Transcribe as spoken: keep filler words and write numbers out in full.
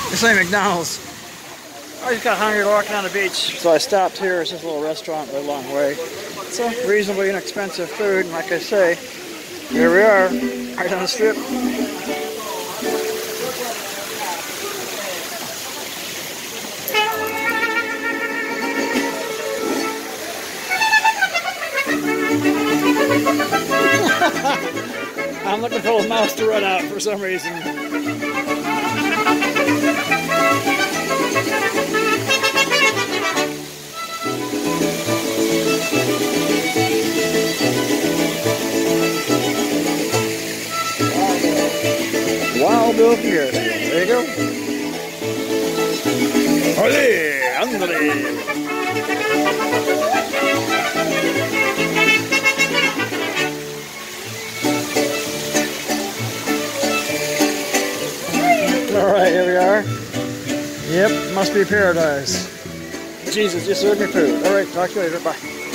This ain't McDonald's. I just got hungry walking on the beach, so I stopped here. It's just a little restaurant, but a long way. It's a reasonably inexpensive food, and like I say, here we are, right on the strip. I'm looking for a mouse to run out for some reason. Wild Bill Fiesta. There you go. Ole, andale. Alright, here we are. Yep, must be paradise. Jesus, just served me food. Alright, talk to you later. Bye.